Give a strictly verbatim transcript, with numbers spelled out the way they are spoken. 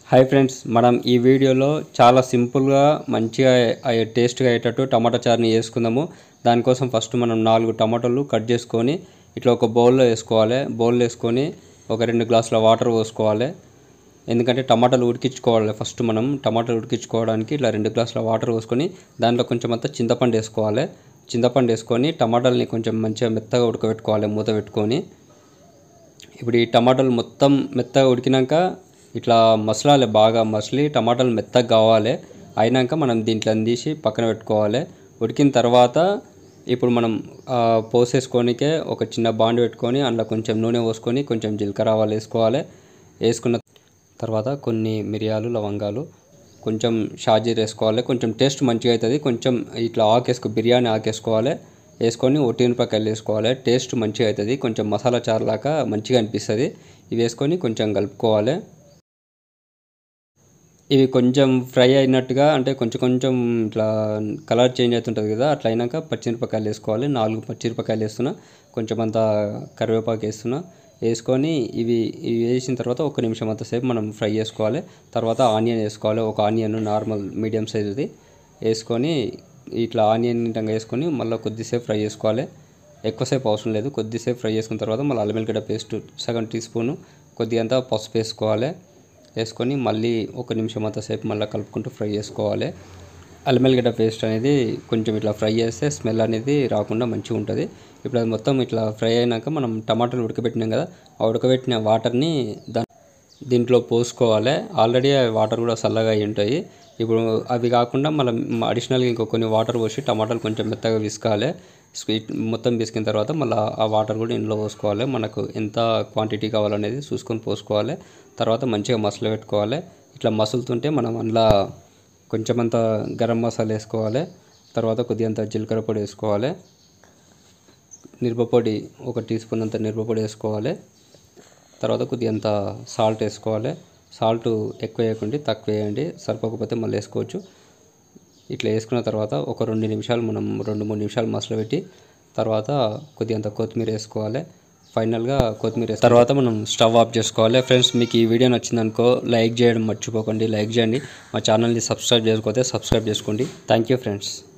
Hi friends, మనం ఈ వీడియోలో చాలా సింపుల్గా మంచిగా టేస్ట్గా అయ్యేటట్టు టమాటా చారుని వేసుకుందాము. దానికోసం ఫస్ట్ మనం నాలుగు టమాటాలు కట్ చేసుకొని ఇట్లా ఒక బౌల్లో వేసుకోవాలి. బౌల్లో వేసుకొని ఒక రెండు గ్లాసుల వాటర్ పోసుకోవాలి. ఎందుకంటే టమాటాలు ఉడికించుకోవాలి. ఫస్ట్ మనం టమాటాలు ఉడికించుకోవడానికి ఇట్లా రెండు గ్లాసుల వాటర్ పోసుకొని దాంట్లో కొంచెం అంతా చింతపండు వేసుకోవాలి. చింతపండు వేసుకొని టమాటాలని కొంచెం మంచిగా మెత్తగా ఉడకబెట్టుకోవాలి మూత పెట్టుకొని. ఇప్పుడు ఈ టమాటాలు మొత్తం మెత్తగా ఉడికినాక ఇట్లా మసలాలి, బాగా మసలి టమాటాలు మెత్తగా కావాలి. అయినాక మనం దీంట్లో తీసి పక్కన పెట్టుకోవాలి. ఉడికిన తర్వాత ఇప్పుడు మనం పోసేసుకోనికే ఒక చిన్న బాండ్ పెట్టుకొని అందులో కొంచెం నూనె పోసుకొని కొంచెం జీలకర్ర ఆవాలు వేసుకోవాలి. వేసుకున్న తర్వాత కొన్ని మిరియాలు, లవంగాలు, కొంచెం షాజీర వేసుకోవాలి. కొంచెం టేస్ట్ మంచిగా అవుతుంది. కొంచెం ఇట్లా ఆకేసుకో బిర్యానీ ఆకేసుకోవాలి. వేసుకొని ఒట్టిమిరపకాయలు వేసుకోవాలి. టేస్ట్ మంచిగా అవుతుంది. కొంచెం మసాలా చారులాగా మంచిగా అనిపిస్తుంది. ఇవి వేసుకొని కొంచెం కలుపుకోవాలి. ఇవి కొంచెం ఫ్రై అయినట్టుగా అంటే కొంచెం కొంచెం ఇట్లా కలర్ చేంజ్ అవుతుంటుంది కదా, అట్లా అయినాక పచ్చిమిరపకాయలు వేసుకోవాలి. నాలుగు పచ్చిమిరపకాయలు వేస్తున్నా, కొంచెం అంతా కరివేపాకు వేస్తున్నా. వేసుకొని ఇవి ఇవి వేసిన తర్వాత ఒక నిమిషం అంతసేపు మనం ఫ్రై చేసుకోవాలి. తర్వాత ఆనియన్ వేసుకోవాలి. ఒక ఆనియన్ నార్మల్ మీడియం సైజుది వేసుకొని ఇట్లా ఆనియన్ నింటంగా వేసుకొని మళ్ళీ కొద్దిసేపు ఫ్రై చేసుకోవాలి. ఎక్కువసేపు అవసరం లేదు. కొద్దిసేపు ఫ్రై చేసుకున్న తర్వాత మళ్ళీ అల్లం వెల్లిగడ్డ పేస్ట్ సగం టీ స్పూను, కొద్దిగా అంతా పసుపు వేసుకోవాలి. వేసుకొని మళ్ళీ ఒక నిమిషం అంతసేపు మళ్ళీ కలుపుకుంటూ ఫ్రై చేసుకోవాలి. అల్లం వెల్లిగడ్డ పేస్ట్ అనేది కొంచెం ఇట్లా ఫ్రై చేస్తే స్మెల్ అనేది రాకుండా మంచిగా ఉంటుంది. ఇప్పుడు అది మొత్తం ఇట్లా ఫ్రై అయినాక మనం టమాటాలు ఉడకబెట్టినాం కదా, ఆ ఉడకబెట్టిన వాటర్ని దా దీంట్లో పోసుకోవాలి. ఆల్రెడీ వాటర్ కూడా చల్లగా అయి ఉంటాయి. ఇప్పుడు అవి కాకుండా మనం అడిషనల్గా ఇంకో కొన్ని వాటర్ పోసి టమాటాలు కొంచెం మెత్తగా విసుకాలి. స్వీట్ మొత్తం పిసికిన తర్వాత మళ్ళీ ఆ వాటర్ కూడా ఇందులో పోసుకోవాలి. మనకు ఎంత క్వాంటిటీ కావాలనేది చూసుకొని పోసుకోవాలి. తర్వాత మంచిగా మసలు పెట్టుకోవాలి. ఇట్లా మసులుతుంటే మనం అందులో కొంచెం అంత గరం మసాలా వేసుకోవాలి. తర్వాత కొద్దిగంత జీలకర్ర పొడి వేసుకోవాలి. మిరపపొడి ఒక టీ స్పూన్ అంత మిరపపొడి వేసుకోవాలి. తర్వాత కొద్దిగంత సాల్ట్ వేసుకోవాలి. సాల్ట్ ఎక్కువ వేయకండి, తక్కువ వేయండి. సరిపోకపోతే మళ్ళీ వేసుకోవచ్చు. ఇట్లా వేసుకున్న తర్వాత ఒక రెండు నిమిషాలు మనం రెండు మూడు నిమిషాలు మసలబెట్టి తర్వాత కొద్దిగంత కొత్తిమీర వేసుకోవాలి. ఫైనల్గా కొత్తిమీర వేసిన తర్వాత మనం స్టవ్ ఆఫ్ చేసుకోవాలి. ఫ్రెండ్స్, మీకు ఈ వీడియో నచ్చిందనుకో లైక్ చేయడం మర్చిపోకండి. లైక్ చేయండి. మా ఛానల్ని సబ్స్క్రైబ్ చేసుకోకపోతే సబ్స్క్రైబ్ చేసుకోండి. Thank you friends.